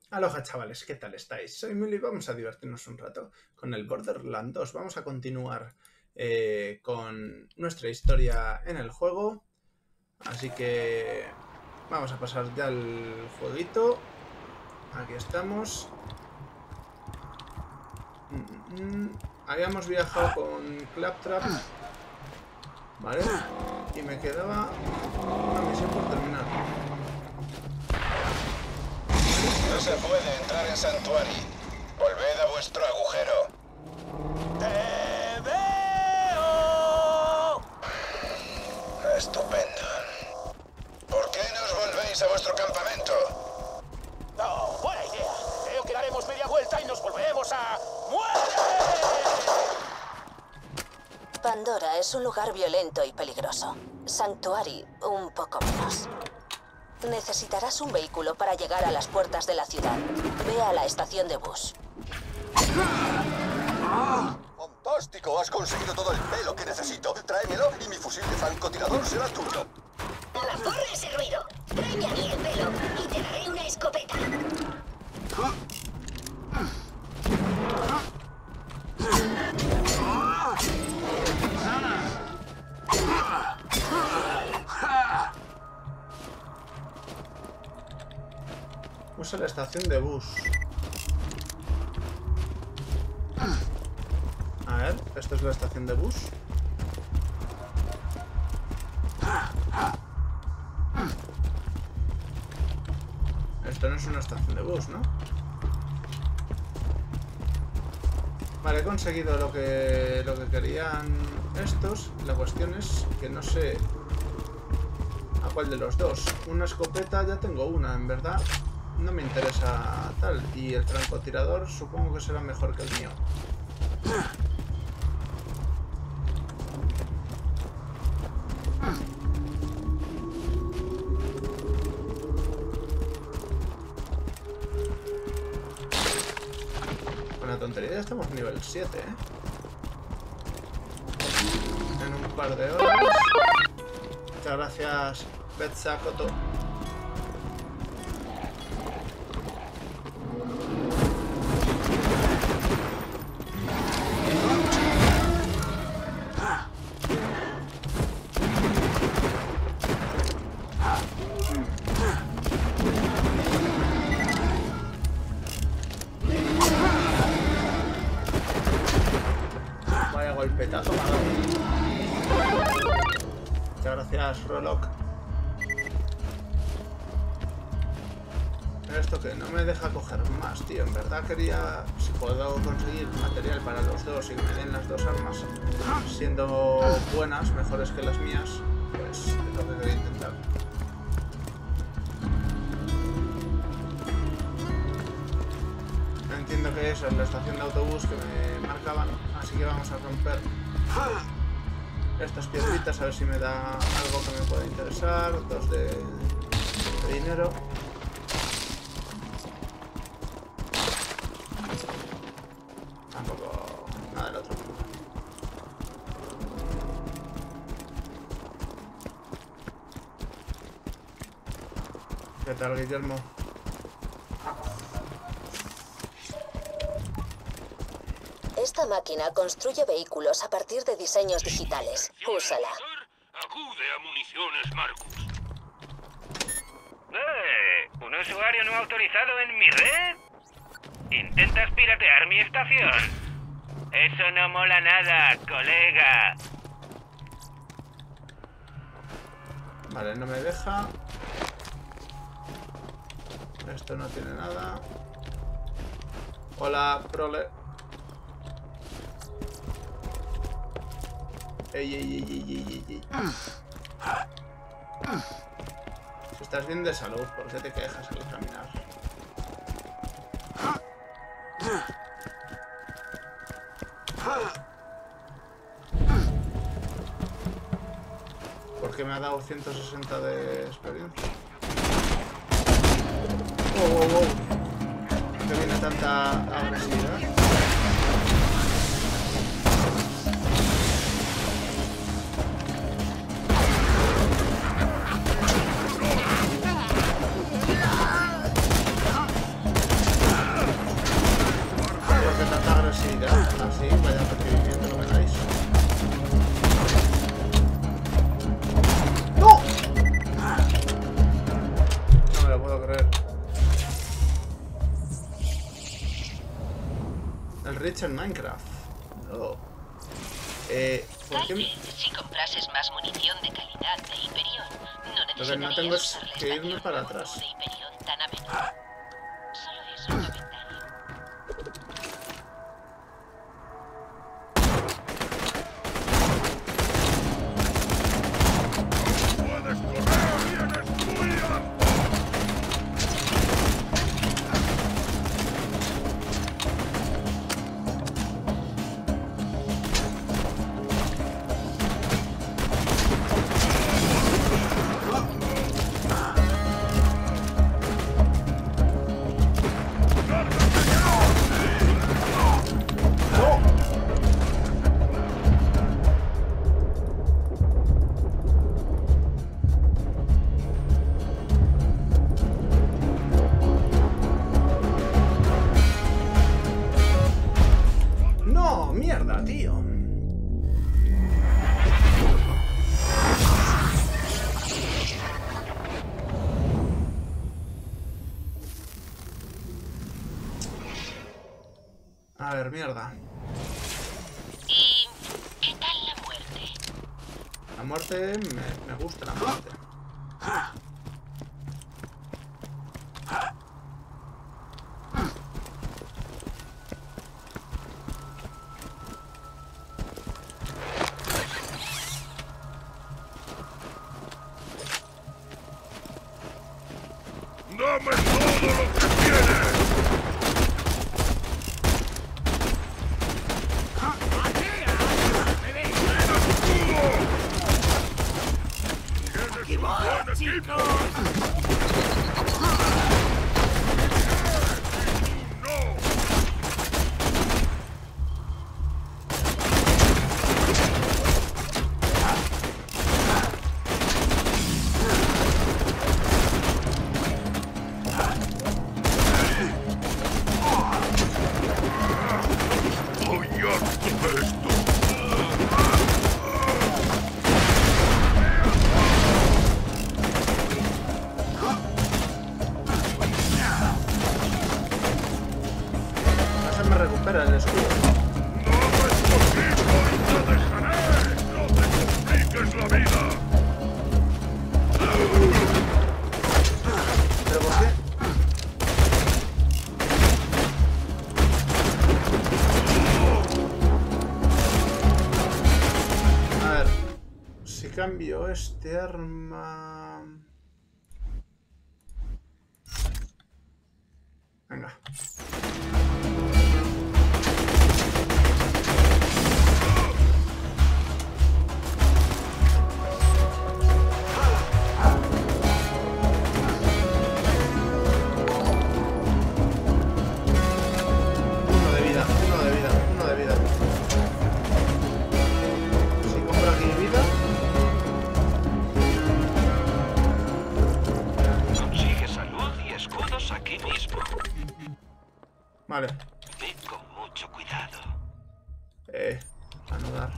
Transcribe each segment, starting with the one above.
Aloha chavales, ¿qué tal estáis? Soy Mili y vamos a divertirnos un rato con el Borderlands 2. Vamos a continuar con nuestra historia en el juego. Así que vamos a pasar ya al jueguito. Aquí estamos. Habíamos viajado con Claptrap, ¿vale? Y me quedaba una misión por terminar. No se puede entrar en Sanctuary. Volved a vuestro agujero. ¡Te veo! Estupendo. ¿Por qué no os volvéis a vuestro campamento? No, buena idea. Creo que daremos media vuelta y nos volvemos a... ¡Muere! Pandora es un lugar violento y peligroso. Sanctuary, un poco menos. Necesitarás un vehículo para llegar a las puertas de la ciudad. Ve a la estación de bus. ¡Fantástico! Has conseguido todo el pelo que necesito. Tráemelo y mi fusil de francotirador será tuyo. Borra ese ruido. Tráeme a mí el pelo y te daré una escopeta. Usa la estación de bus. A ver, ¿esto es la estación de bus? Esto no es una estación de bus, ¿no? Vale, he conseguido lo que querían estos. La cuestión es que no sé a cuál de los dos. Una escopeta ya tengo una, en verdad. No me interesa tal. Y el francotirador supongo que será mejor que el mío. Con la tontería ya estamos nivel 7, ¿eh? En un par de horas. Muchas gracias, Betsakoto. Vaya golpetazo, madre. Muchas gracias, Rolok. Esto que no me deja coger más, tío. En verdad quería, si puedo conseguir material para los dos y que me den las dos armas, siendo buenas, mejores que las mías, pues es lo que quería intentar. Entiendo que esa es la estación de autobús que me marcaban, así que vamos a romper estas piedritas a ver si me da algo que me pueda interesar. 2 de dinero. Tampoco nada del otro mundo. ¿Qué tal, Guillermo? Esta máquina construye vehículos a partir de diseños digitales. Úsala. Acude a Municiones Marcus. ¿Un usuario no autorizado en mi red? ¿Intentas piratear mi estación? Eso no mola nada, colega. Vale, no me deja. Esto no tiene nada. Hola, prole. Ey, ey, ey, ey, ey, ey. Si estás bien de salud, ¿por qué te quejas al caminar? ¿Por qué me ha dado 160 de experiencia? ¡Wow, wow, wow! ¿Por qué viene tanta agresividad? Así, vaya recibimiento que me dais. ¡No! No me lo puedo creer. El Rich en Minecraft. No. ¿Por qué? Si comprases más munición de calidad de Hyperion, no Lo que no tengo es que irme para atrás. de Hyperion tan a menudo. Solo es un comentario. ¡No! ¡Mierda, tío! A ver, mierda. ¿Y qué tal la muerte? La muerte... me gusta la muerte. ¡Dame todo lo que tienes! ¡Tienes un buen equipo! ¡No! ¡Estoy harto de esto! No se me recupera el escudo. ¡No me es posible y te dejaré! ¡No te compliques la vida! ¿Pero por qué? A ver. Si cambio este arma... Venga. Uno de vida, uno de vida, uno de vida. Si compro aquí vida... Consigue salud y escudos aquí mismo. Vale. Ve con mucho cuidado. Anudar.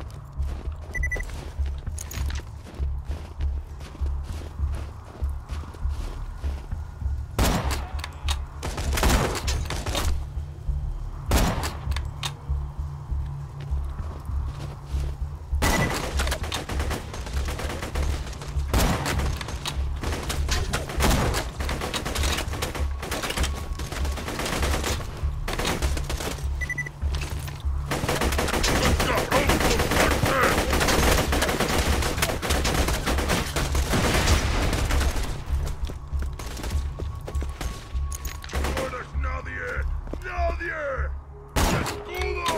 ¡No eres nadie! ¡Nadie! ¡Escudo!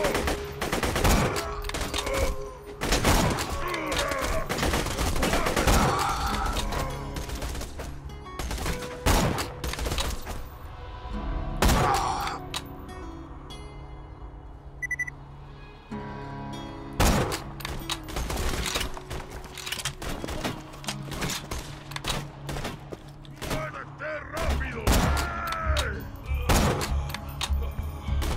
¡Muévete rápido! ¡Eh!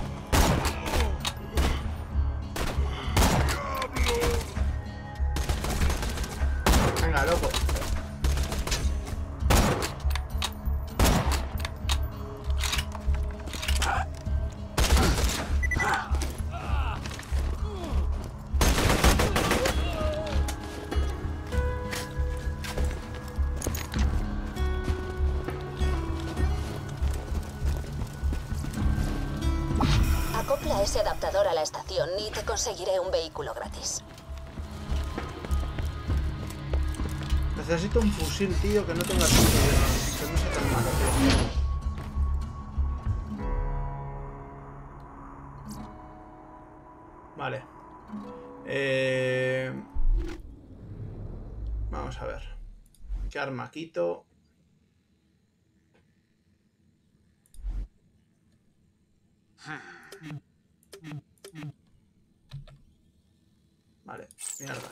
Acopla ese adaptador a la estación y te conseguiré un vehículo gratis. Necesito un fusil, tío, que no tenga tanto de... que no sea tan malo, tío. Vale. Vamos a ver. ¿Qué arma quito? Vale, mierda.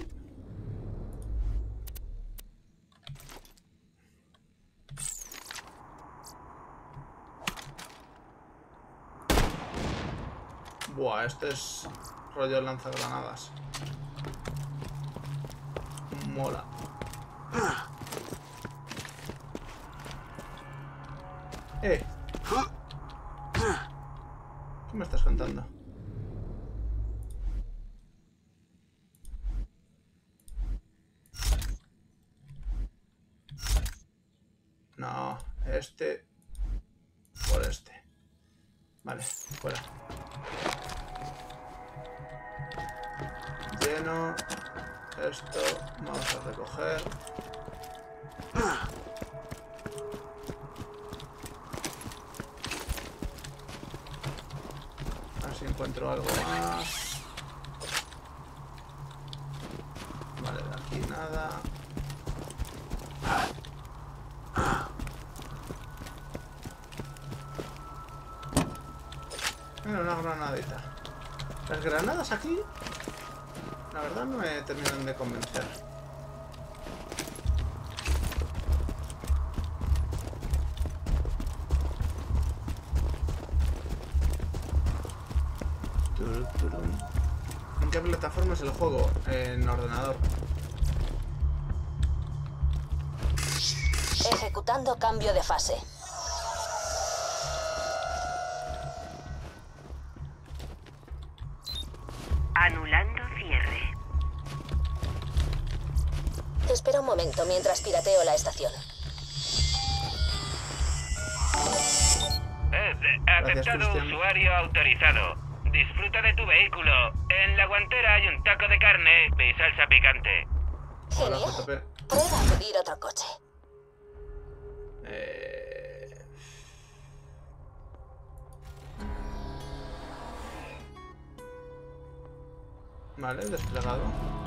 Buah, este es rollo lanzagranadas. Mola. ¿Qué me estás contando? No, este por este. Vale, fuera. Lleno. Esto vamos a recoger. A ver si encuentro algo más. Vale, de aquí nada. Mira, una granadita. Las granadas aquí, la verdad, no me terminan de convencer. ¿En qué plataforma es el juego? En ordenador. Ejecutando cambio de fase. Anulando cierre. Espera un momento mientras pirateo la estación. Aceptado Cristian. usuario autorizado. Disfruta de tu vehículo. En la guantera hay un taco de carne y salsa picante. Hola, Genial. JP. Prueba a pedir otro coche. Vale, desplegado.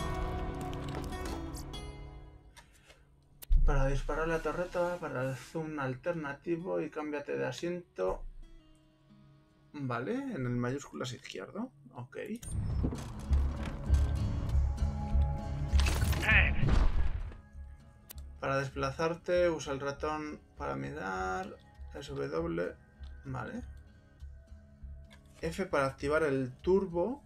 Para disparar la torreta, para el zoom alternativo y cámbiate de asiento. Vale, en el mayúsculas izquierdo. Ok. Para desplazarte, usa el ratón para mirar. SW. Vale. F para activar el turbo.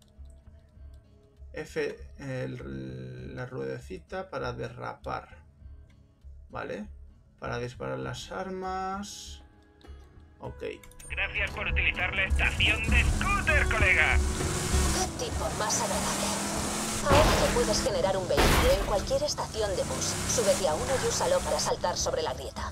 F, la ruedecita para derrapar. Vale. Para disparar las armas. Ok. Gracias por utilizar la estación de scooter, colega. ¿Qué tipo más agradable? Ahora que puedes generar un vehículo en cualquier estación de bus, súbete a uno y úsalo para saltar sobre la grieta.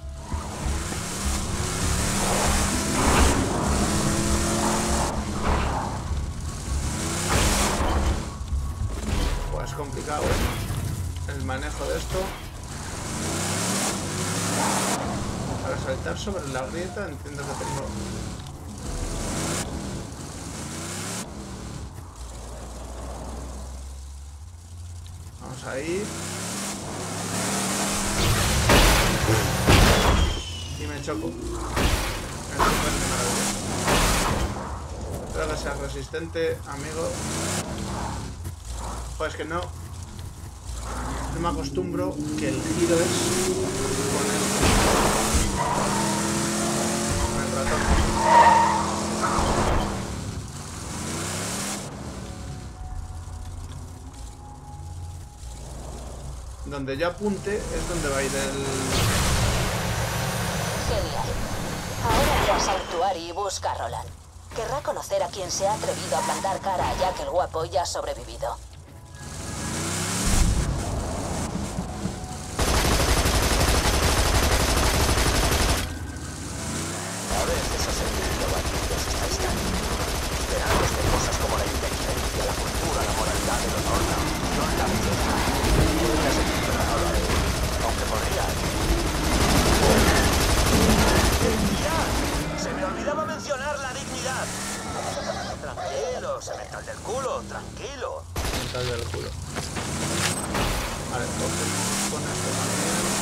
Pues complicado, ¿eh? El manejo de esto. Para saltar sobre la grieta entiendo que tengo... Vamos a ir. Y me choco. Esto parece maravilloso. Espero que seas resistente, amigo. Pues que no me acostumbro que el giro es con el ratón. Donde yo apunte es donde va a ir el... Genial. Ahora ve a Sanctuary y busca a Roland. Querrá conocer a quien se ha atrevido a plantar cara a Jack el Guapo y ha sobrevivido. A veces has sentido batidos esta estación. semental del culo, tranquilo. Mental del culo. Vale, cogemos con esto también.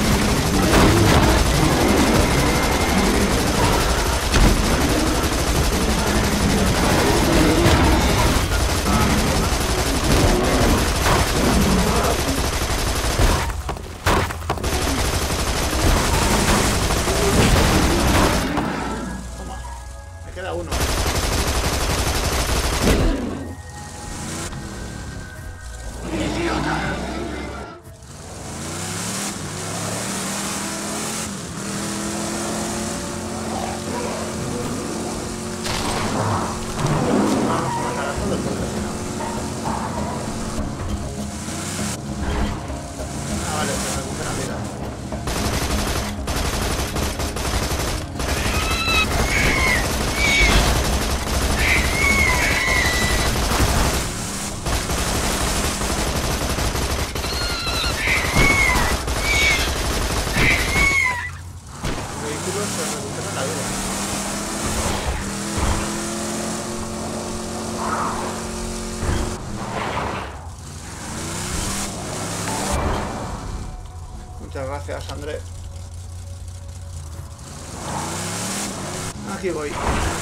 Toma, me queda uno. Vale, se recupera vida. El vehículo se recupera la vida. Muchas gracias, André. Aquí voy.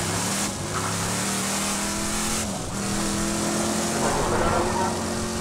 Recupera la vida.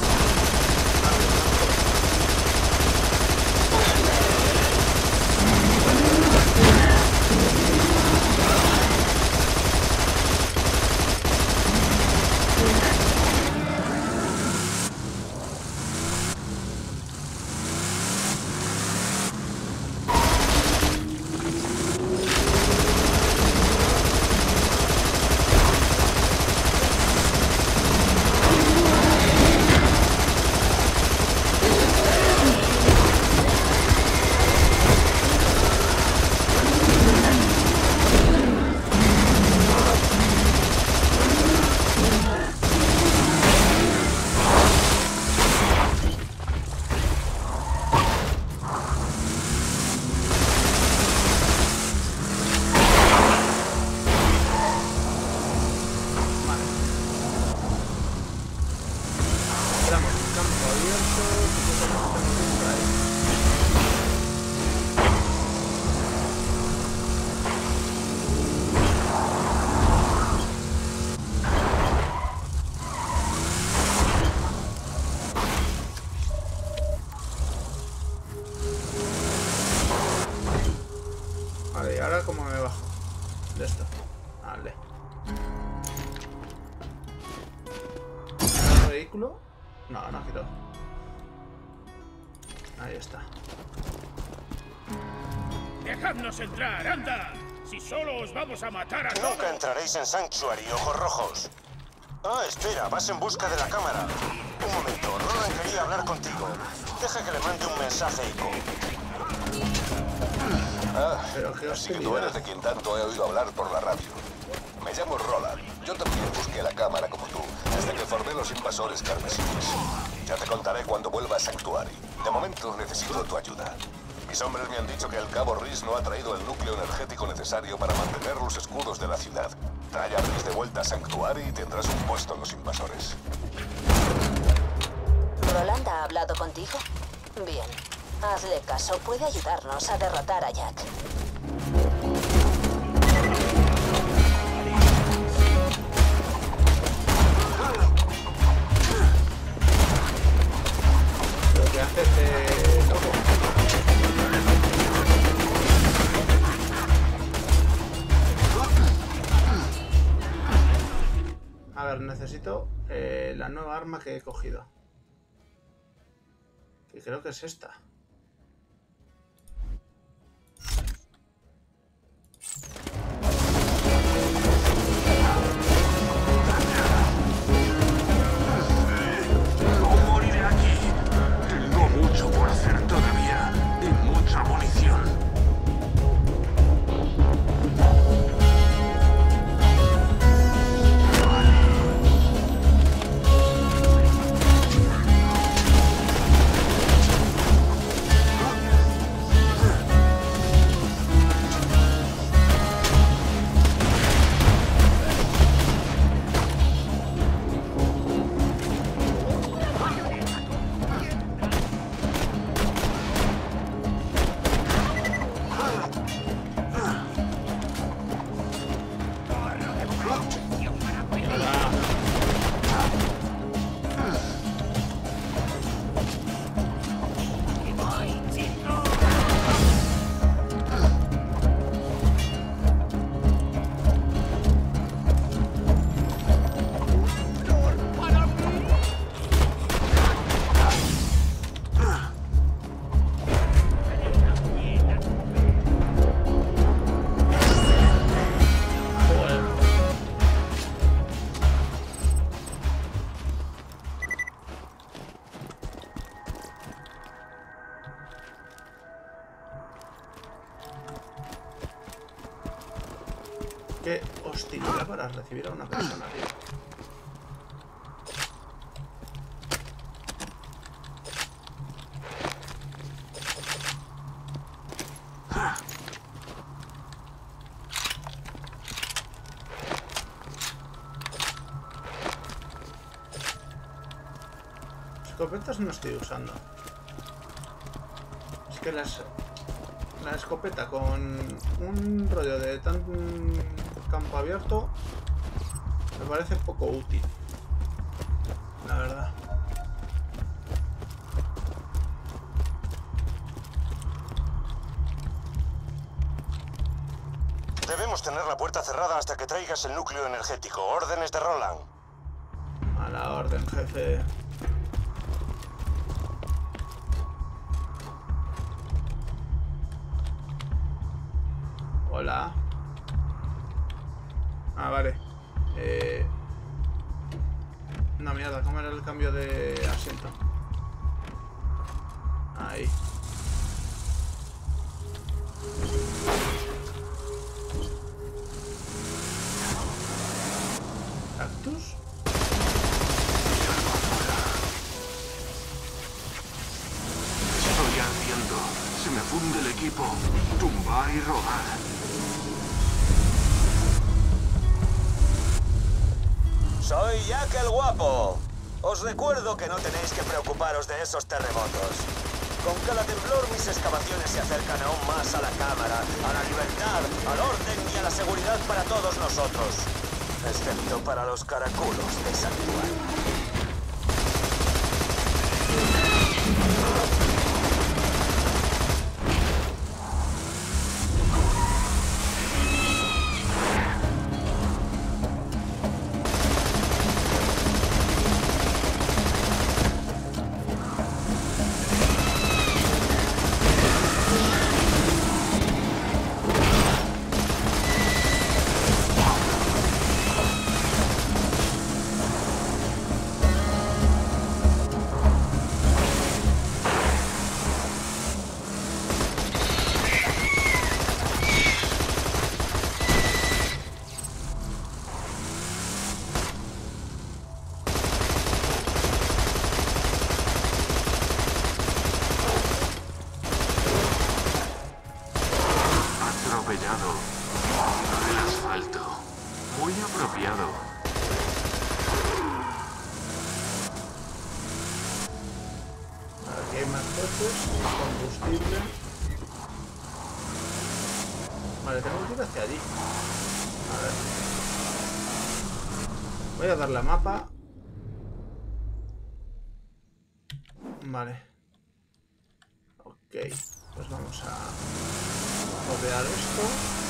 Entramos en campo abierto. Supuestamente tenemos por ahí. Vale, y ahora cómo me bajo de esto. Vale. ¿El vehículo? No, no quiero. Ahí está. ¡Dejadnos entrar, anda! Si solo os vamos a matar a todos. Nunca entraréis en Sanctuary, ojos rojos. Ah, espera, vas en busca de la cámara. Un momento, Roland quería hablar contigo. Deja que le mande un mensaje, Ico. Pero qué Así que tú eres de quien tanto he oído hablar por la radio. Me llamo Roland. Yo también busqué la cámara como tú, desde que formé los invasores carmesíes. Ya te contaré cuando vuelva a Sanctuary. De momento necesito tu ayuda. Mis hombres me han dicho que el cabo Rhys no ha traído el núcleo energético necesario para mantener los escudos de la ciudad. Trae a Rhys de vuelta a Sanctuary y tendrás un puesto en los invasores. ¿Roland ha hablado contigo? Bien. Hazle caso, puede ayudarnos a derrotar a Jack. Lo que hace este loco. A ver, necesito la nueva arma que he cogido. Que creo que es esta. No moriré aquí. Tengo mucho por hacer todavía y mucha munición. Qué hostilidad para recibir a una persona, tío. Escopetas no estoy usando. Es que la escopeta con un rollo de tan campo abierto me parece poco útil, la verdad. Debemos tener la puerta cerrada hasta que traigas el núcleo energético. Órdenes de Roland. A la orden, jefe. Hola. Ah, vale. No, mierda, ¿cómo era el cambio de asiento? Ahí. ¿Cactus? Estoy ardiendo. Se me funde el equipo. Tumbar y rodar. Soy Jack el Guapo. Os recuerdo que no tenéis que preocuparos de esos terremotos. Con cada temblor mis excavaciones se acercan aún más a la cámara, a la libertad, al orden y a la seguridad para todos nosotros. Excepto para los caraculos de Santuario. Atropellado. El asfalto. Muy apropiado. Aquí hay más coches, combustible. Vale, tengo que ir hacia allí. A ver. Voy a dar la mapa. Vale. Ok. Pues vamos a rodear esto.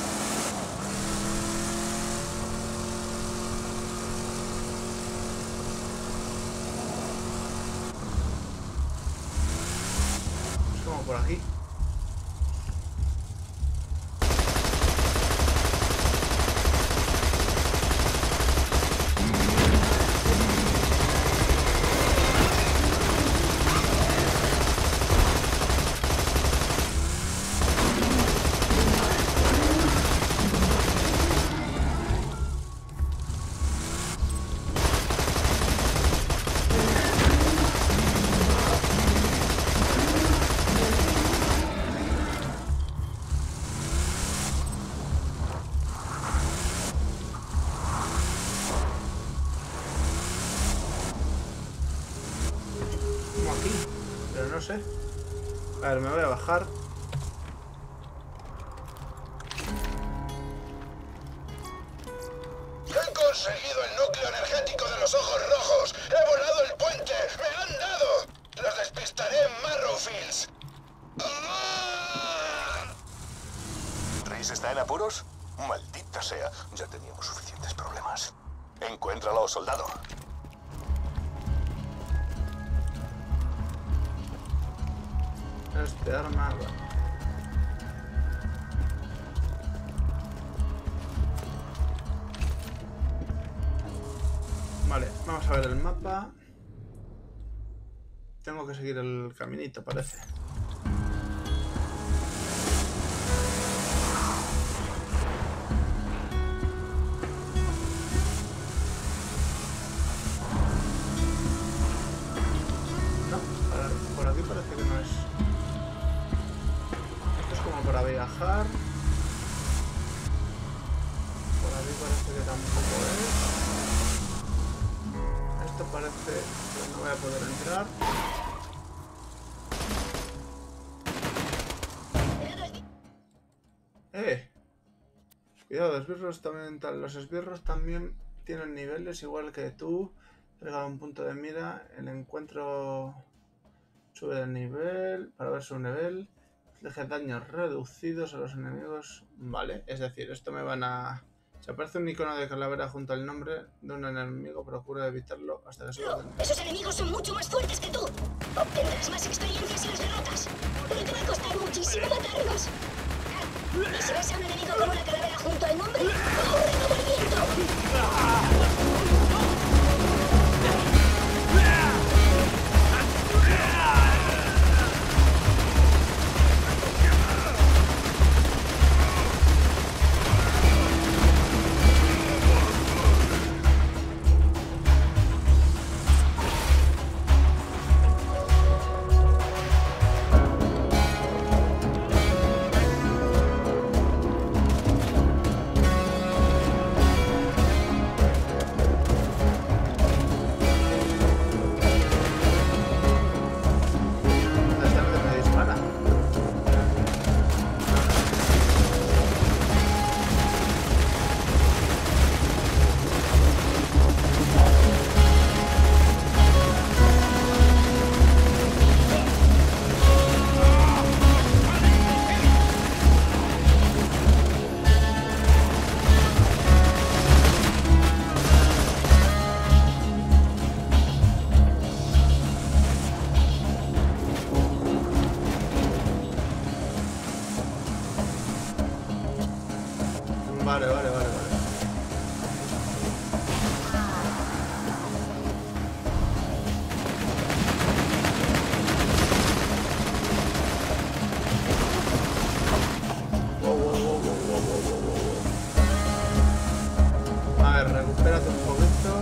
Es como por aquí. Aquí, pero no sé. A ver, me voy a bajar. ¡He conseguido el núcleo energético de los ojos rojos! ¡He volado el puente! ¡Me han dado! ¡Los despistaré en Marrowfields! ¡Ah! ¿Rhys está en apuros? Maldita sea, ya teníamos suficientes problemas. Encuéntralo, soldado. Este arma... Vale, vamos a ver el mapa. Tengo que seguir el caminito, parece. parece que tampoco es. Esto parece que no voy a poder entrar. Cuidado, esbirros también, los esbirros también tienen niveles igual que tú. Cerca de un punto de mira, el encuentro sube de nivel para ver su nivel. Inflige daños reducidos a los enemigos. Vale, es decir, esto me van a... Si aparece un icono de calavera junto al nombre de un enemigo, procura evitarlo hasta que se lo den. Esos enemigos son mucho más fuertes que tú. Obtendrás más experiencia si los derrotas. Pero te va a costar muchísimo matarlos. Y si ves a un enemigo con una calavera junto al nombre, ¡corre como el viento! Vale. A ver, recupérate un poquito.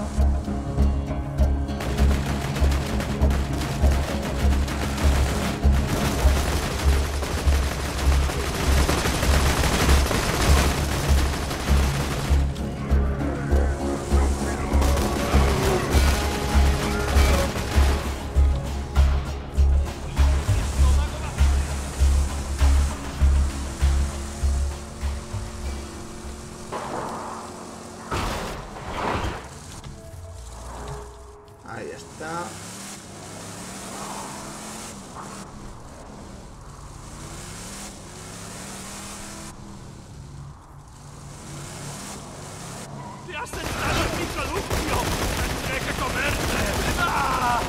Ahí está. ¡Te has entrado en mi columpio! ¡Tendré que comerte! ¡Ah!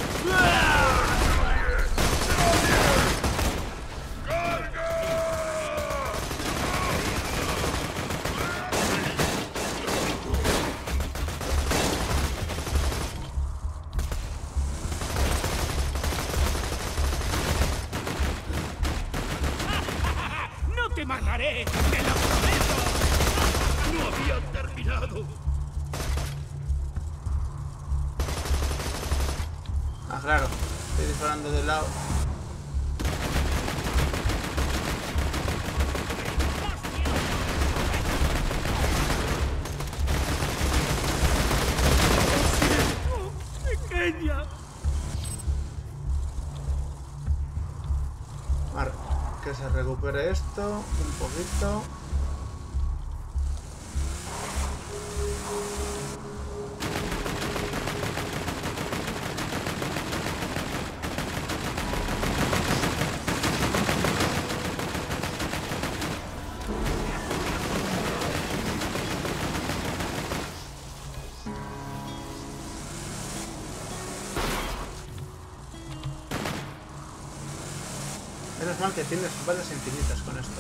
¡No te mataré! ¡Te lo prometo! ¡No había terminado! Ah, claro. Estoy disparando de lado. ¡Pequeña! Vale, que se recupere esto un poquito. Menos mal que tienes balas infinitas con esto,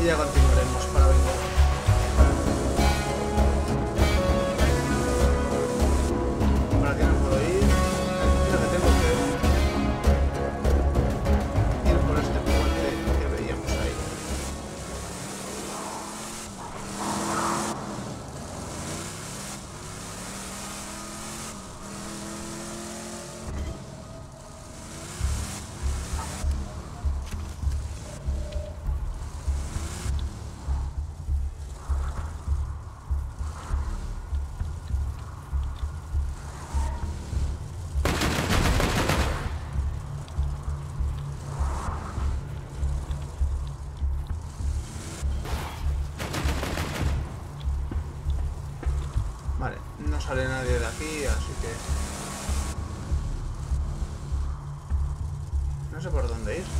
ya continuaremos para venir. Por aquí no puedo ir. Creo que tengo que ir por este puente que veíamos ahí. Vale, no sale nadie de aquí, así que... no sé por dónde ir.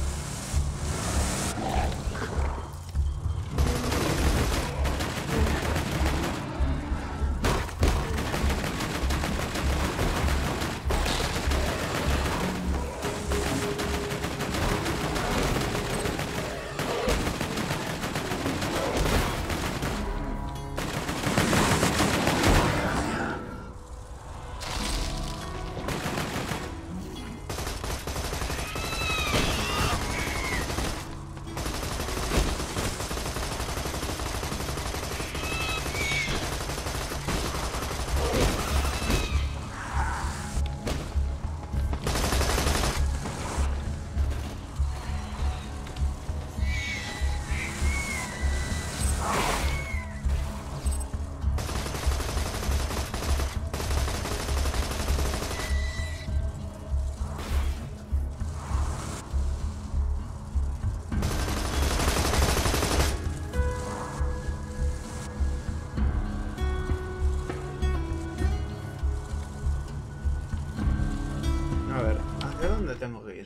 Tengo que ir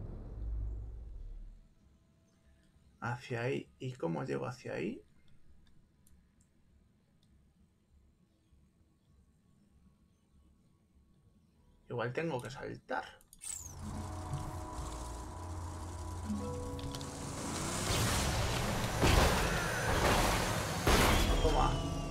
hacia ahí. ¿Y cómo llego hacia ahí? Igual tengo que saltar. Toma.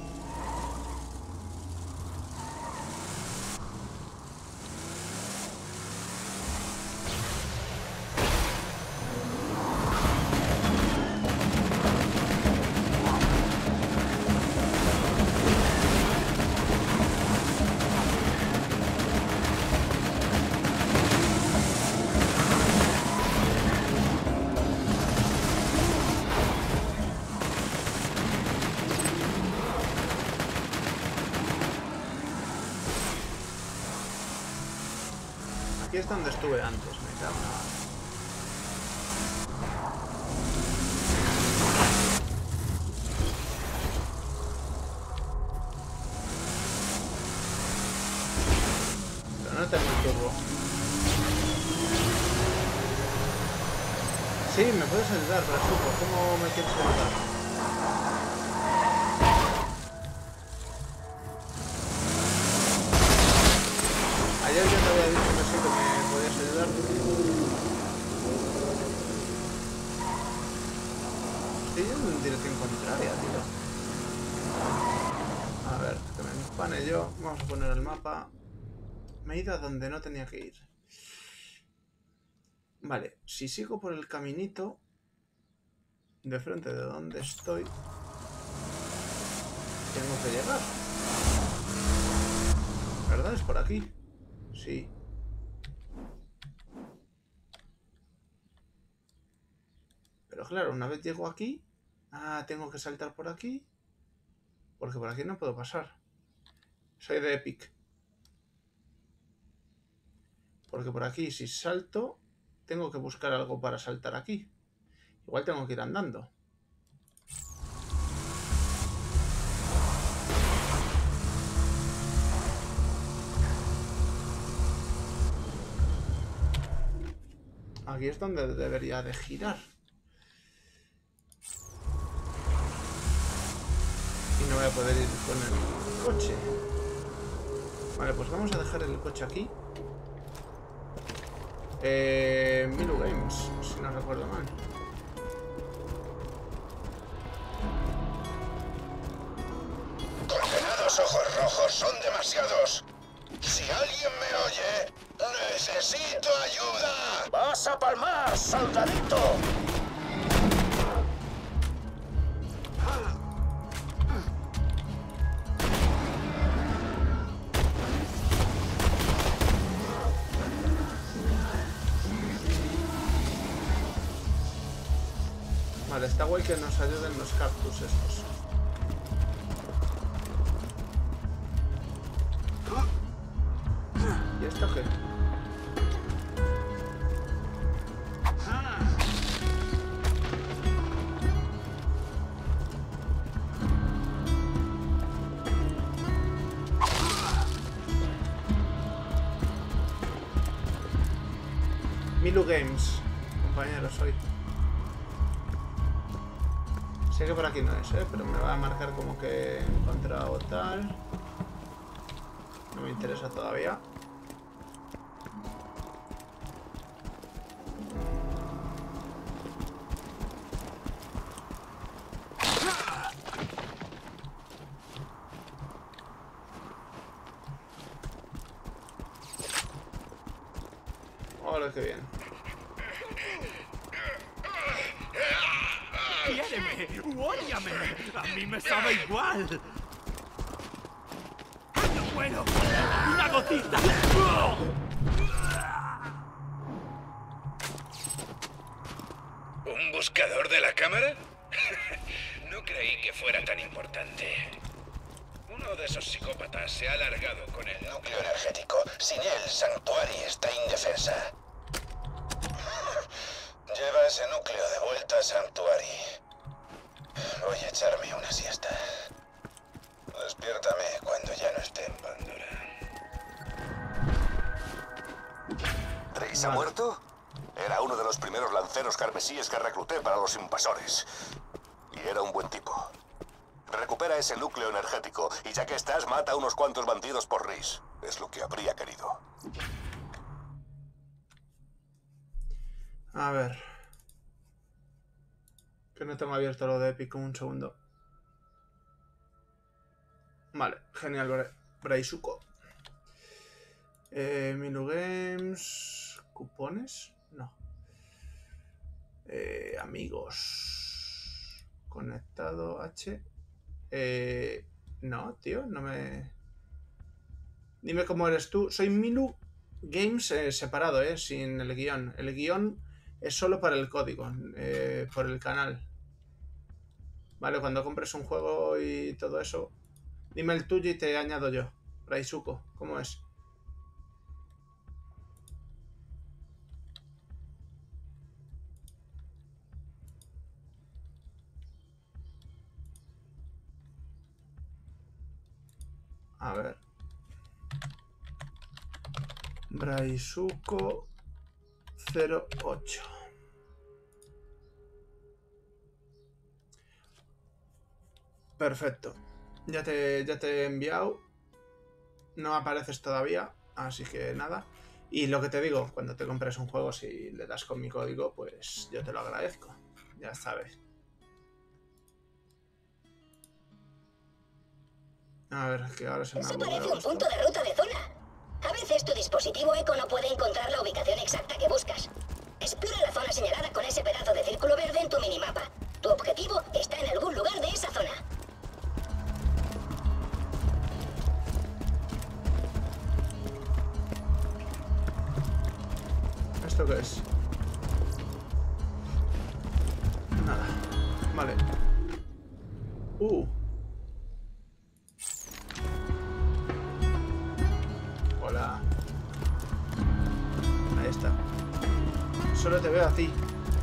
Aquí es donde estuve antes, me cago en la... Pero no tengo el turbo. Sí, me puedes ayudar, pero ¿cómo me quieres ayudar? Ayer yo te había dicho que sí, que me podías ayudar. Estoy yendo en dirección contraria, tío. A ver, que me empane yo. Vamos a poner el mapa. Me he ido a donde no tenía que ir. Vale, si sigo por el caminito de frente de donde estoy, tengo que llegar. ¿Verdad? Es por aquí. Sí. Pero claro, una vez llego aquí... Ah, tengo que saltar por aquí. Porque por aquí no puedo pasar. Soy de Epic. Porque por aquí, si salto, tengo que buscar algo para saltar aquí. Igual tengo que ir andando. Aquí es donde debería de girar. Y no voy a poder ir con el coche. Vale, pues vamos a dejar el coche aquí. Milu Games, si no recuerdo mal. Esos ojos rojos son demasiados. Si alguien me oye, necesito ayuda. ¡Vas a palmar, soldadito! Vale, está guay que nos ayuden los cactus estos. ¿Y esto qué? Milu Games, compañeros, hoy. Sé que por aquí no es, pero me va a marcar como que he encontrado tal. No me interesa todavía. Hola, qué bien. ¡Quiéreme! ¡Ódiame! ¡A mí me sabe igual! ¡No puedo! ¡Una gotita! ¿Un buscador de la cámara? No creí que fuera tan importante. Uno de esos psicópatas se ha alargado con el Núcleo energético. Sin él, Sanctuary está indefensa. Lleva ese núcleo de vuelta a Sanctuary. Voy a echarme una siesta. Despiértame cuando ya no esté en Pandora. ¿Rhys ha muerto? Era uno de los primeros lanceros carmesíes que recluté para los invasores. Y era un buen tipo. Recupera ese núcleo energético y ya que estás, mata a unos cuantos bandidos por Rhys. Es lo que habría querido. A ver. Que no tengo abierto lo de Epic, un segundo. Vale, genial, Braisuko. Milu Games. ¿Cupones? No. Amigos. Conectado H. No, tío, no me... Dime cómo eres tú. Soy Milu Games separado, sin el guión. El guión es solo para el código, por el canal. Vale, cuando compres un juego y todo eso, dime el tuyo y te añado yo. Braisuko, ¿cómo es? A ver. Braisuko 08. Perfecto. Ya te he enviado. No apareces todavía, así que nada. Y lo que te digo, cuando te compres un juego, si le das con mi código, pues yo te lo agradezco. Ya sabes. A ver, que ahora se me ha Eso bugueado parece un esto. punto de ruta de zona. A veces tu dispositivo eco no puede encontrar la ubicación exacta que buscas. Explora la zona señalada con ese pedazo de círculo verde en tu minimapa. Tu objetivo está en algún lugar de esa zona. ¿Esto qué es? Nada. Vale. Hola. Ahí está. Solo te veo a ti.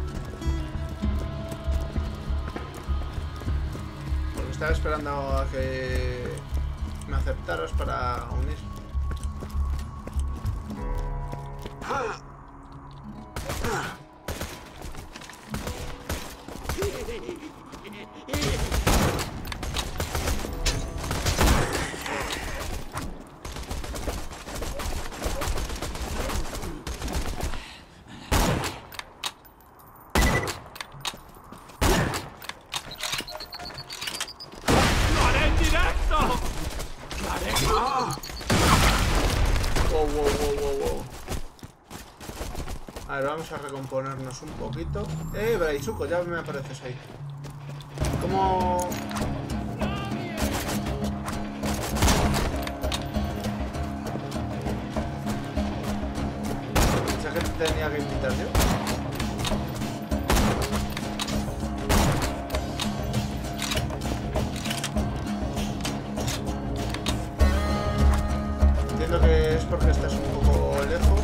Porque estaba esperando a que me aceptaras para unir. ¡Lo haré en directo! ver, vamos a recomponernos un poquito. Braizuko, ya me apareces ahí. ¿Cómo...? ¿Esa gente tenía que invitar yo? Entiendo que es porque estás un poco lejos.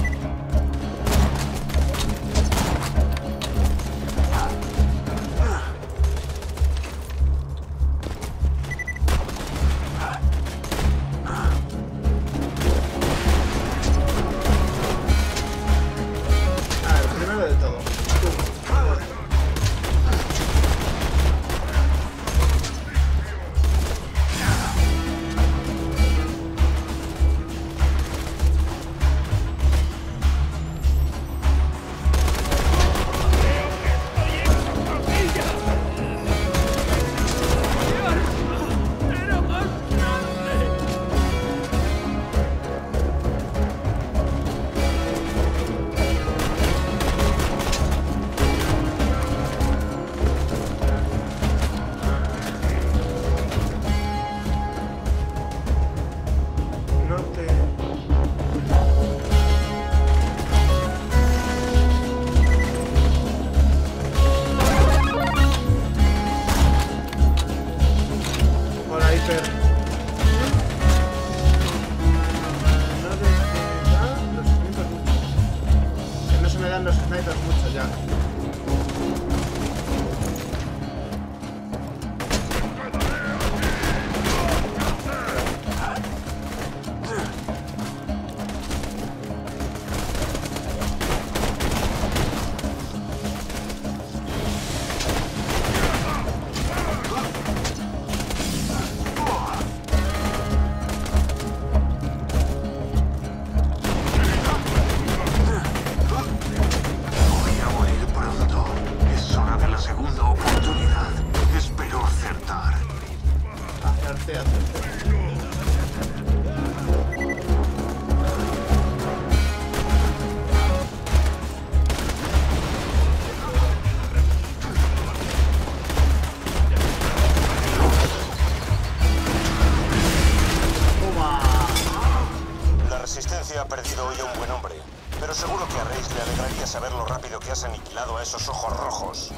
Ha perdido hoy a un buen hombre, pero seguro que a Reis le alegraría saber lo rápido que has aniquilado a esos ojos rojos.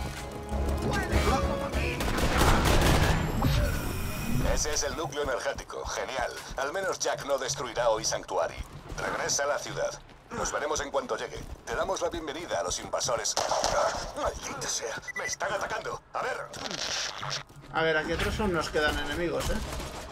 Ese es el núcleo energético. Genial. Al menos Jack no destruirá hoy Sanctuary. Regresa a la ciudad. Nos veremos en cuanto llegue. Te damos la bienvenida a los invasores. ¡Maldita sea! ¡Me están atacando! A ver, aquí atrás aún nos quedan enemigos, ¿eh?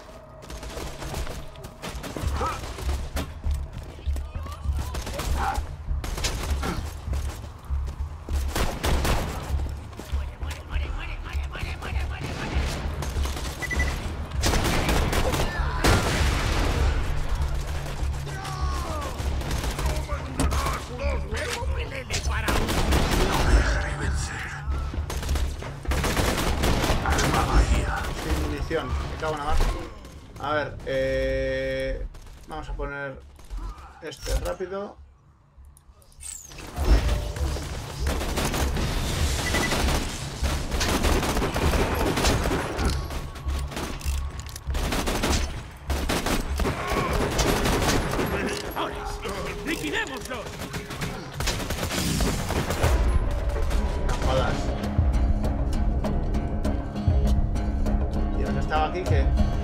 A ver, vamos a poner este rápido. ¡Liquidémoslos! No jodas. ¿Y dónde estaba aquí? ¿Qué?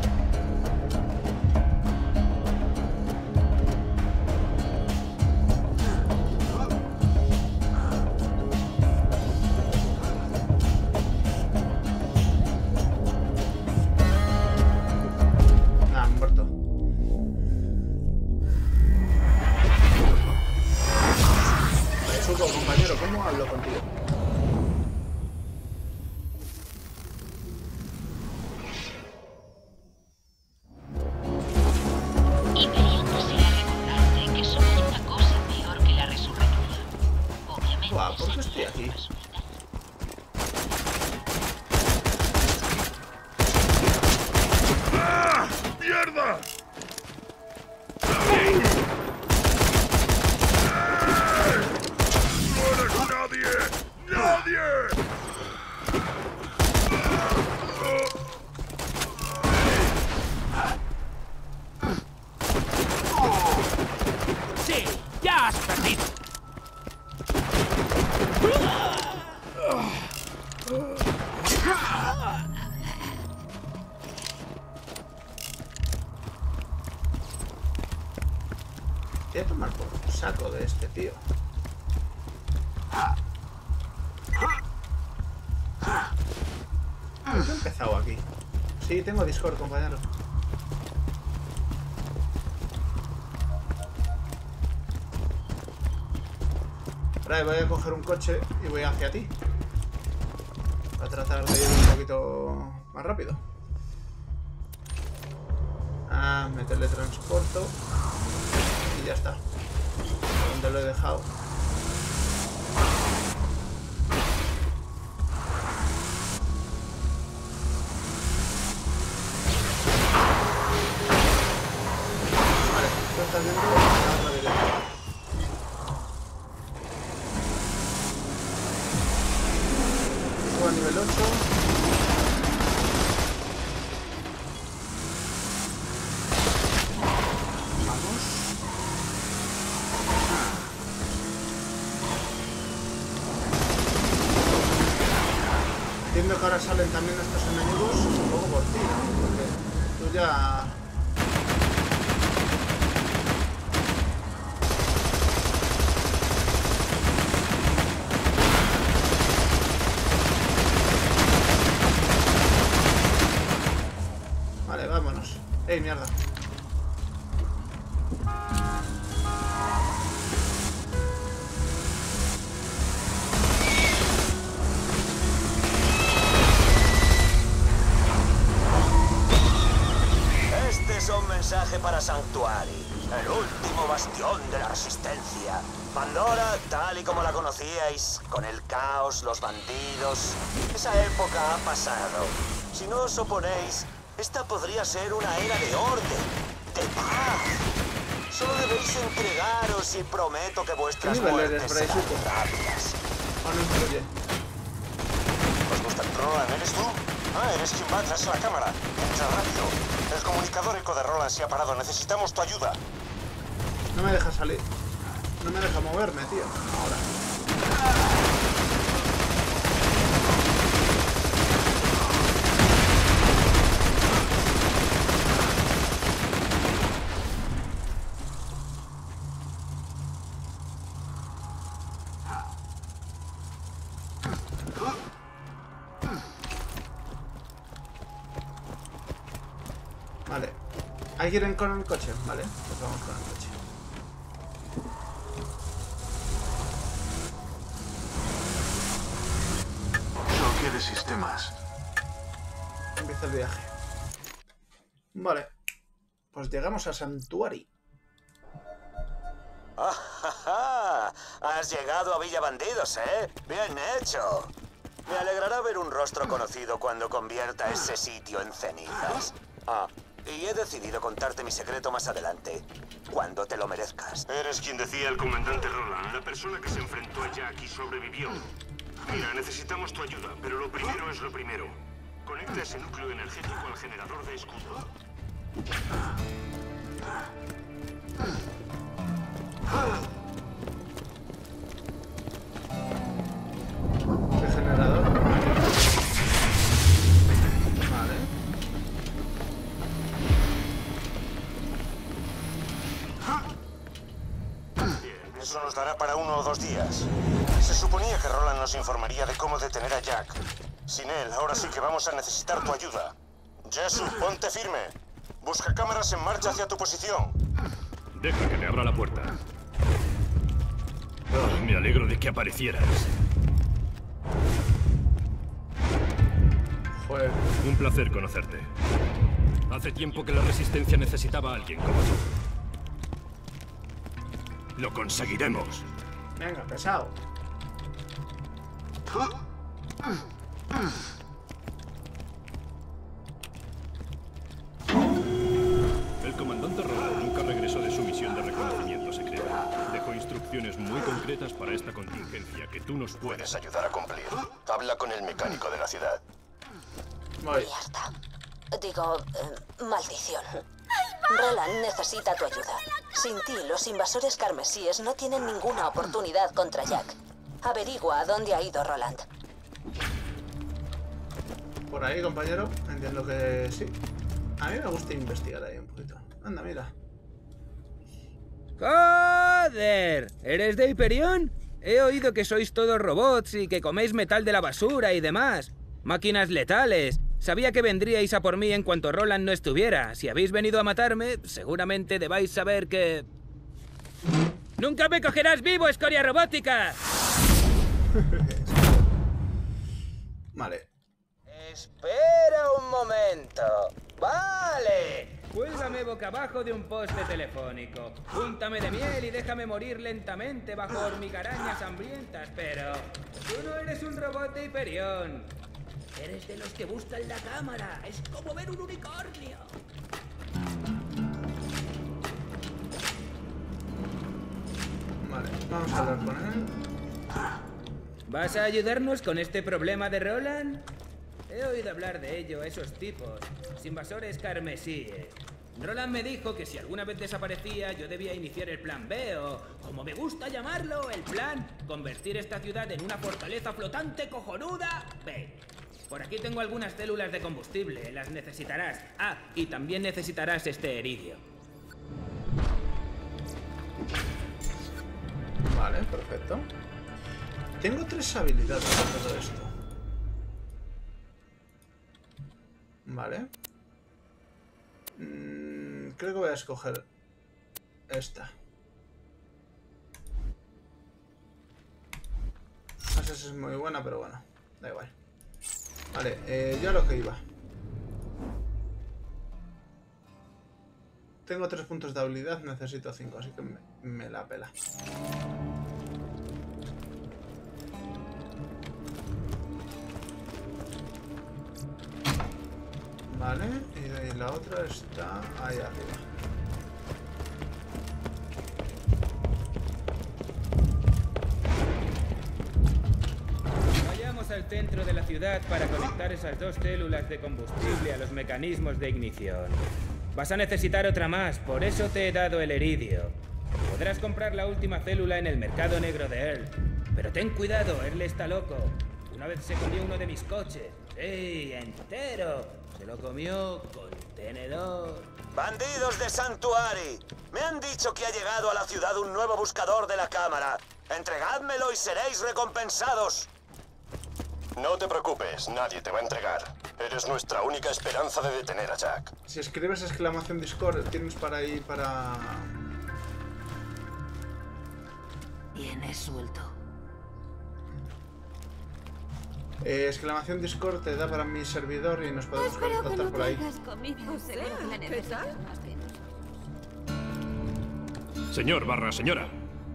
Compañero, ¿cómo hablo contigo? Voy a tomar por saco de este tío. ¿Por qué he empezado aquí? Sí, tengo Discord, compañero. Ahora voy a coger un coche y voy hacia ti. Voy a tratar de ir un poquito más rápido. Ah, me teletransporto. Y ya está. ¿Dónde lo he dejado? Vale, tú estás viendo la otra dirección. Subo a nivel 8. Entiendo que ahora salen también estos enemigos un poco por ti, ¿no? Porque tú ya... Vale, vámonos. ¡Ey, mierda! Mensaje para Sanctuary, el último bastión de la resistencia. Pandora, tal y como la conocíais, con el caos, los bandidos. Esa época ha pasado. Si no os oponéis, esta podría ser una era de orden, de paz. Solo debéis entregaros y prometo que vuestras muertes serán rápidas. ¿Os gusta el Roland? ¿Eres tú? Ah, eres quien va tras la cámara. Entra rápido. El comunicador eco de Roland se ha parado. Necesitamos tu ayuda. No me deja salir. No me deja moverme, tío. Ahora. Vale. ¿Hay que ir con el coche? Vale, pues vamos con el coche. Choque de sistemas. Empieza el viaje. Vale. Pues llegamos a Sanctuary. ¡Ah! Has llegado a Villa Bandidos, ¿eh? Bien hecho. Me alegrará ver un rostro conocido cuando convierta ese sitio en cenizas. Ah, y he decidido contarte mi secreto más adelante, cuando te lo merezcas. Eres quien decía el comandante Roland, la persona que se enfrentó a Jack y sobrevivió. Mira, necesitamos tu ayuda, pero lo primero es lo primero. Conecta ese núcleo energético al generador de escudo. ¿Qué generador? Vale. Eso nos dará para 1 o 2 días. Se suponía que Roland nos informaría de cómo detener a Jack. Sin él, ahora sí que vamos a necesitar tu ayuda. Jesús, ponte firme. Busca cámaras en marcha hacia tu posición. Deja que me abra la puerta. Oh, me alegro de que aparecieras. Joder. Un placer conocerte. Hace tiempo que la Resistencia necesitaba a alguien como tú. ¡Lo conseguiremos! Venga, pesado. El comandante Roland nunca regresó de su misión de reconocimiento secreto. Dejó instrucciones muy concretas para esta contingencia que tú nos puedes Puedes ayudar a cumplir. Habla con el mecánico de la ciudad. Voy. Mierda. Digo, maldición. Roland necesita tu ayuda. Sin ti, los invasores carmesíes no tienen ninguna oportunidad contra Jack. Averigua a dónde ha ido Roland. Por ahí, compañero. Entiendo que sí. A mí me gusta investigar ahí un poquito. Anda, mira. ¡Joder! ¿Eres de Hyperion? He oído que sois todos robots y que coméis metal de la basura y demás. Máquinas letales. Sabía que vendríais a por mí en cuanto Roland no estuviera. Si habéis venido a matarme, seguramente debáis saber que... ¡Nunca me cogerás vivo, escoria robótica! Vale. Espera un momento. ¡Vale! Cuélgame boca abajo de un poste telefónico. Úntame de miel y déjame morir lentamente bajo hormigarañas hambrientas, pero... tú no eres un robot de Hyperion. Eres de los que buscan la cámara. Es como ver un unicornio. Vale, vamos a hablar con él. ¿Vas a ayudarnos con este problema de Roland? He oído hablar de ello a esos tipos. Los invasores carmesíes. Roland me dijo que si alguna vez desaparecía yo debía iniciar el plan B o, como me gusta llamarlo, el plan convertir esta ciudad en una fortaleza flotante cojonuda B. Por aquí tengo algunas células de combustible, las necesitarás. Ah, y también necesitarás este eridio. Vale, perfecto. Tengo 3 habilidades para todo esto. Vale. Creo que voy a escoger esta. No sé si es muy buena, pero bueno, da igual. Vale, yo a lo que iba. Tengo 3 puntos de habilidad, necesito 5, así que me la pela. Vale, y de ahí la otra está ahí arriba. Vayamos al centro de la ciudad para conectar esas 2 células de combustible a los mecanismos de ignición. Vas a necesitar otra más, por eso te he dado el eridio. Podrás comprar la última célula en el mercado negro de Earl. Pero ten cuidado, Earl está loco. Una vez se comió uno de mis coches. ¡Sí, entero! Se lo comió con tenedor. ¡Bandidos de Sanctuary! Me han dicho que ha llegado a la ciudad un nuevo buscador de la cámara. Entregádmelo y seréis recompensados. No te preocupes, nadie te va a entregar. Eres nuestra única esperanza de detener a Jack. Si escribes exclamación Discord, tienes para ahí para... Tienes suelto. Exclamación Discord te da para mi servidor y nos podemos contactar por ahí. Señor barra señora.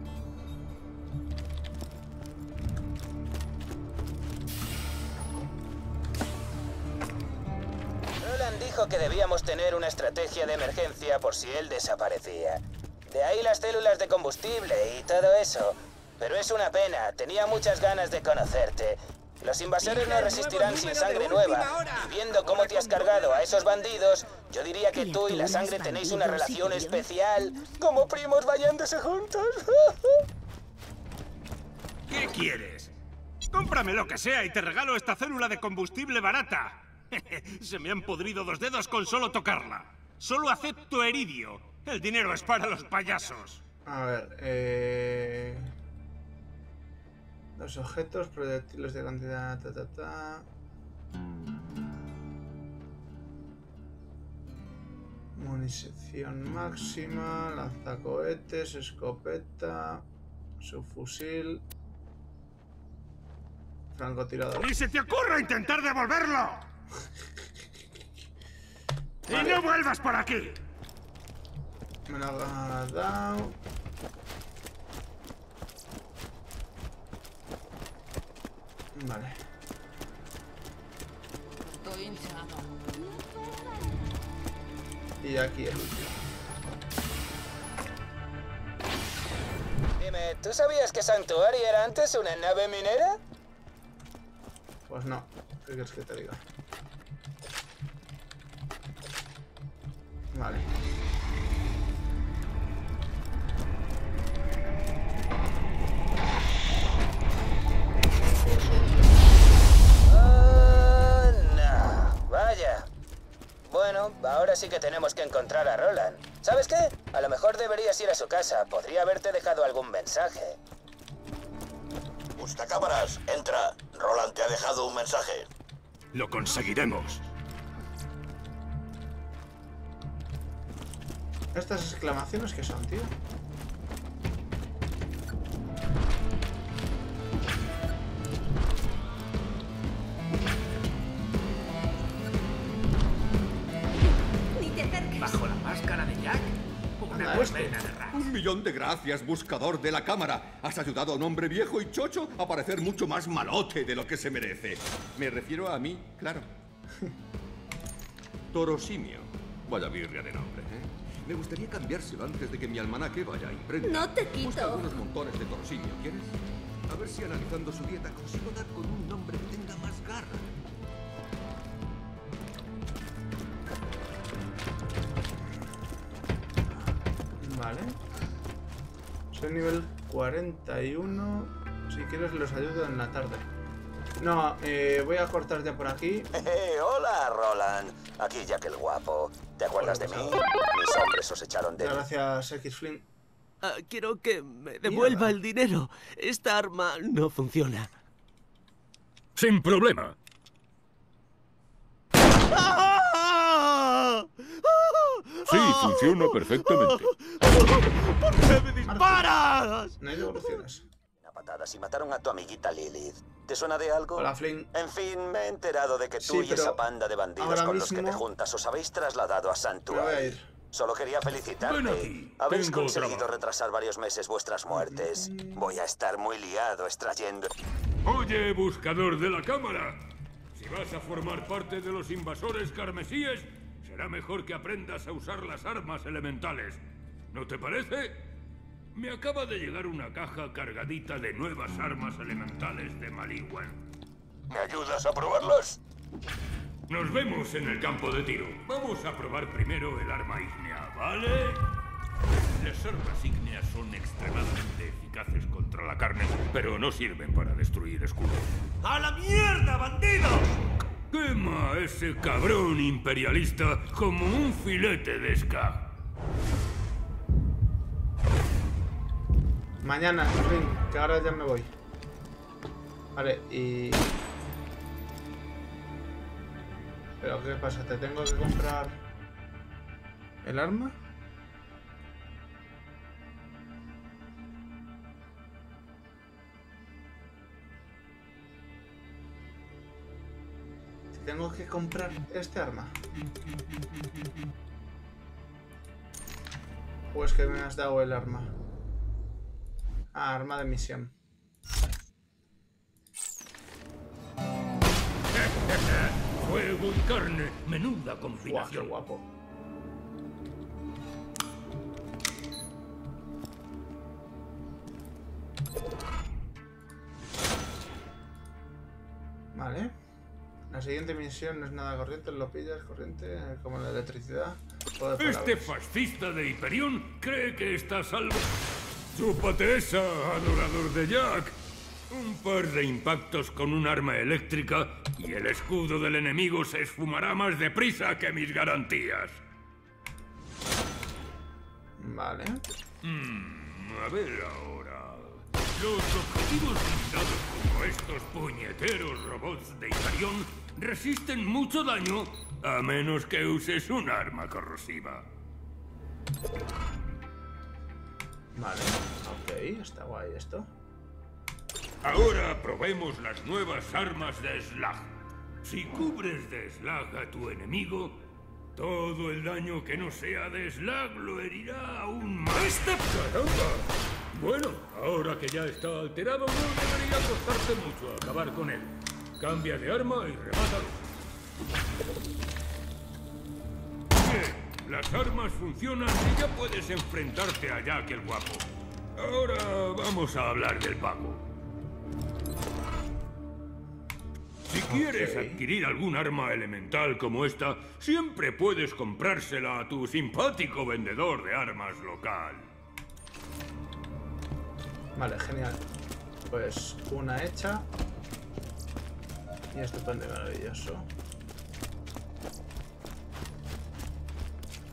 Roland dijo que debíamos tener una estrategia de emergencia por si él desaparecía. De ahí las células de combustible y todo eso. Pero es una pena, tenía muchas ganas de conocerte. Los invasores no resistirán sin sangre nueva. Y viendo cómo te has cargado a esos bandidos, yo diría que tú y la sangre tenéis una relación especial. Como primos bañándose juntos. ¿Qué quieres? Cómprame lo que sea y te regalo esta célula de combustible barata. Se me han podrido 2 dedos con solo tocarla. Solo acepto eridio. El dinero es para los payasos. A ver, 2 objetos, proyectiles de cantidad, munición máxima, lanzacohetes, escopeta, subfusil, francotirador. ¡Ni se te ocurra intentar devolverlo! ¡Y no vuelvas por aquí! Me lo ha dado. Vale. Estoy hinchado. Y aquí el último. Dime, ¿tú sabías que Sanctuary era antes una nave minera? Pues no. ¿Qué quieres que te diga? Vale. No. Vaya. Bueno, ahora ahora sí que tenemos que encontrar a Roland. ¿Sabes qué? A lo mejor deberías ir a su casa. Podría haberte dejado algún mensaje. Busca cámaras, entra. Roland te ha dejado un mensaje. Lo conseguiremos. ¿Estas exclamaciones qué son, tío? Ni te acerques. ¿Bajo la máscara de Jack? Una colmena de Rax. 1.000.000 de gracias, buscador de la cámara. Has ayudado a un hombre viejo y chocho a parecer mucho más malote de lo que se merece. Me refiero a mí, claro. Torosimio. Vaya birria de nombre, ¿eh? Me gustaría cambiárselo antes de que mi almanaque vaya a imprenta. No te quito. Busca algunos montones de Torosimio, ¿quieres? A ver si analizando su dieta consigo dar con un nombre que tenga más garra. Vale. Soy nivel 41. Si quieres los ayudo en la tarde. No, voy a cortar ya por aquí. Hola, Roland. Aquí Jack el Guapo. ¿Te acuerdas de mí? Mis hombres os echaron de... Gracias, X Flynn. Quiero que me devuelva el dinero. Esta arma no funciona. Sin problema. Sí, funciona perfectamente. ¿Por qué me disparas? No hay devoluciones. Patadas y mataron a tu amiguita Lilith. ¿Te suena de algo? Hola, Flynn. En fin, me he enterado de que tú Sí, y esa panda de bandidos con los que te mismo juntas os habéis trasladado a Santuario. me voy a ir. Solo quería felicitarte. Ven aquí, Habéis tengo conseguido trabajo. retrasar varios meses vuestras muertes. Voy a estar muy liado extrayendo... Oye, buscador de la cámara. Si vas a formar parte de los invasores carmesíes, será mejor que aprendas a usar las armas elementales. ¿No te parece? Me acaba de llegar una caja cargadita de nuevas armas elementales de Maliwan. ¿Me ayudas a probarlas? Nos vemos en el campo de tiro. Vamos a probar primero el arma ígnea, ¿vale? Las armas ígneas son extremadamente eficaces contra la carne, pero no sirven para destruir escudos. ¡A la mierda, bandido! Quema a ese cabrón imperialista como un filete de escag. Mañana, Flynn, que ahora ya me voy. Vale, y... ¿Pero qué pasa? ¿Te tengo que comprar el arma? ¿Te tengo que comprar este arma? ¿O es que me has dado el arma? Ah, arma de misión. Fuego y carne, menuda Guau, combinación. qué guapo. Vale. La siguiente misión no es nada corriente, lo pillas corriente, como la electricidad. Juego de Este palabras. fascista de Hyperion cree que está a salvo. ¡Chúpate esa, adorador de Jack! Un par de impactos con un arma eléctrica y el escudo del enemigo se esfumará más deprisa que mis garantías. Vale. A ver ahora... Los objetivos blindados como estos puñeteros robots de Hyperion resisten mucho daño a menos que uses un arma corrosiva. Vale. Ok, está guay esto. Ahora probemos las nuevas armas de Slag. Si cubres de Slag a tu enemigo, todo el daño que no sea de Slag lo herirá aún más. ¡Esta caramba! Bueno, ahora que ya está alterado, no debería costarte mucho acabar con él. Cambia de arma y remátalo. Bien, las armas funcionan y ya puedes enfrentarte a Jack el Guapo. Ahora vamos a hablar del pago. Si quieres adquirir algún arma elemental como esta, siempre puedes comprársela a tu simpático vendedor de armas local. Vale, genial. Pues una hecha. Y estupendo y maravilloso.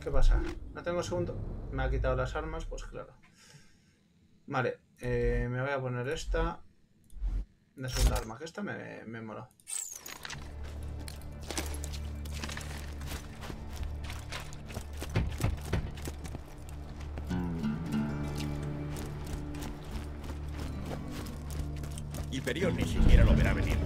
¿Qué pasa? ¿No tengo segundo? Me ha quitado las armas, pues claro. Vale, me voy a poner esta de segunda arma, que esta me moló. Hyperion ni siquiera lo verá venir.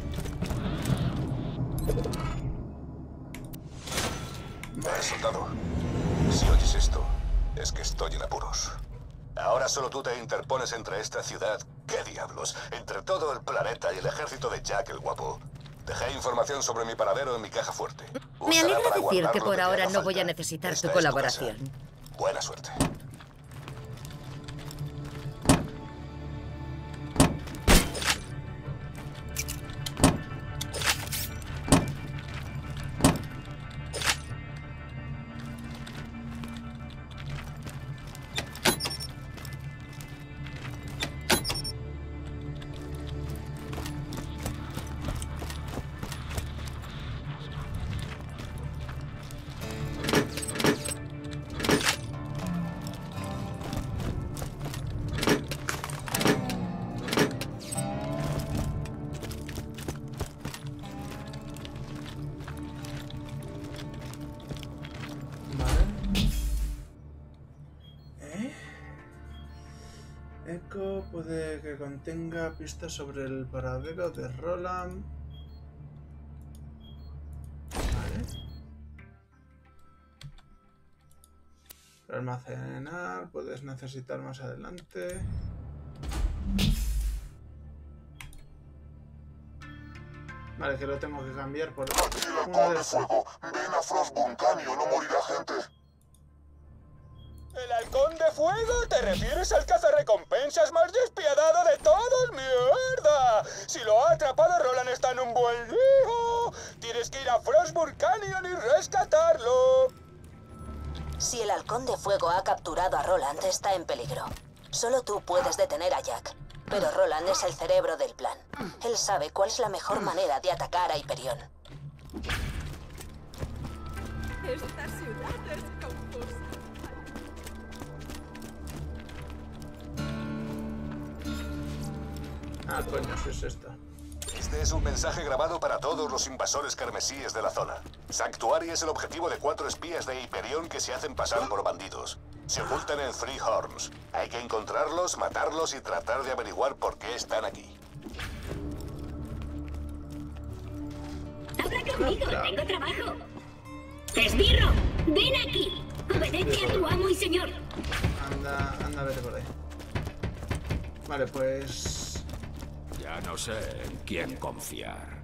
Soldado, si oyes esto, es que estoy en apuros. Ahora solo tú te interpones entre esta ciudad. ¿Qué diablos? Entre todo el planeta y el ejército de Jack el Guapo. Dejé información sobre mi paradero en mi caja fuerte. Me alegra decir que por ahora no voy a necesitar tu colaboración. Buena suerte. Eco puede que contenga pistas sobre el paradero de Roland. Vale. Para almacenar puedes necesitar más adelante. Vale, que lo tengo que cambiar por uno de fuego. Ven a Frost Vulcanio, no morirá gente. ¿El halcón de fuego? ¿Te refieres al cazarrecompensas más despiadado de todos? ¡Mierda! Si lo ha atrapado, Roland está en un buen lío. Tienes que ir a Frost Vulcanion y rescatarlo. Si el halcón de fuego ha capturado a Roland, está en peligro. Solo tú puedes detener a Jack. Pero Roland es el cerebro del plan. Él sabe cuál es la mejor manera de atacar a Hyperion. Esta ciudad es confusa. Ah, coño, ¿qué es esto? Este es un mensaje grabado para todos los invasores carmesíes de la zona. Sanctuary es el objetivo de 4 espías de Hyperion que se hacen pasar por bandidos. Se ocultan en Three Horns. Hay que encontrarlos, matarlos y tratar de averiguar por qué están aquí. Habla conmigo, tengo trabajo. ¡Esbirro! ¡Ven aquí! Obedece a tu amo y señor. Anda, vete por ahí. Vale, pues... Ya no sé en quién confiar.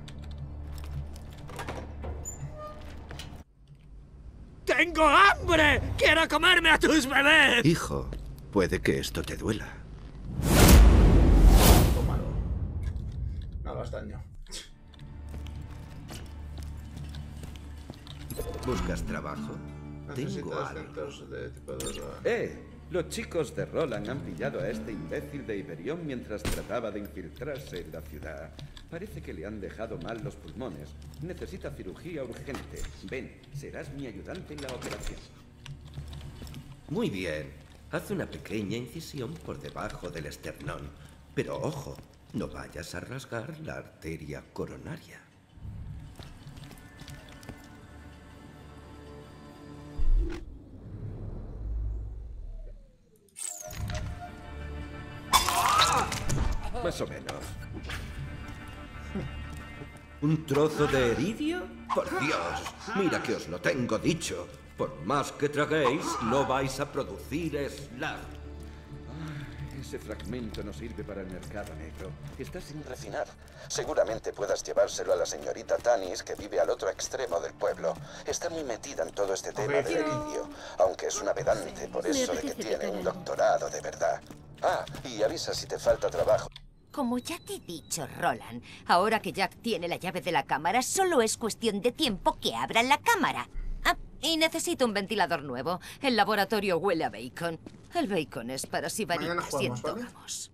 ¡Tengo hambre! ¡Quiero comerme a tus bebés! Hijo, puede que esto te duela. Tómalo. No hagas daño. ¿Buscas trabajo? Necesito Tengo algo. acentos de tipo de... Los chicos de Roland han pillado a este imbécil de Hyperion mientras trataba de infiltrarse en la ciudad. Parece que le han dejado mal los pulmones. Necesita cirugía urgente. Ven, serás mi ayudante en la operación. Muy bien. Haz una pequeña incisión por debajo del esternón. Pero ojo, no vayas a rasgar la arteria coronaria. Más o menos. ¿Un trozo de eridio? Por Dios, mira que os lo tengo dicho. Por más que traguéis, no vais a producir slag. Ese fragmento no sirve para el mercado negro. Está sin refinar. Seguramente puedas llevárselo a la señorita Tanis, que vive al otro extremo del pueblo. Está muy metida en todo este tema del eridio, aunque es una pedante por eso de que tiene un doctorado de verdad. Ah, y avisa si te falta trabajo. Como ya te he dicho, Roland, ahora que Jack tiene la llave de la cámara, solo es cuestión de tiempo que abran la cámara. Ah, y necesito un ventilador nuevo. El laboratorio huele a bacon. El bacon es para sibaritas y endógamos.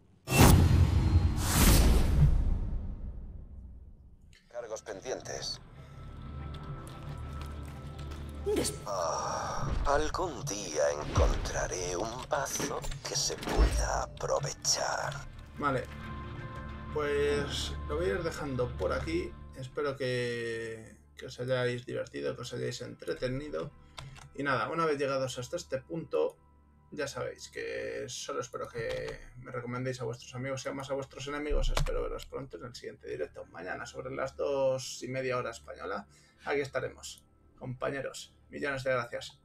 Cargos pendientes. Algún día encontraré un bazo que se pueda aprovechar. Vale. Pues lo voy a ir dejando por aquí. Espero que os hayáis divertido, que os hayáis entretenido. Y nada, una vez llegados hasta este punto, ya sabéis que solo espero que me recomendéis a vuestros amigos y más a vuestros enemigos. Espero veros pronto en el siguiente directo. Mañana sobre las 2:30 hora española. Aquí estaremos. Compañeros, millones de gracias.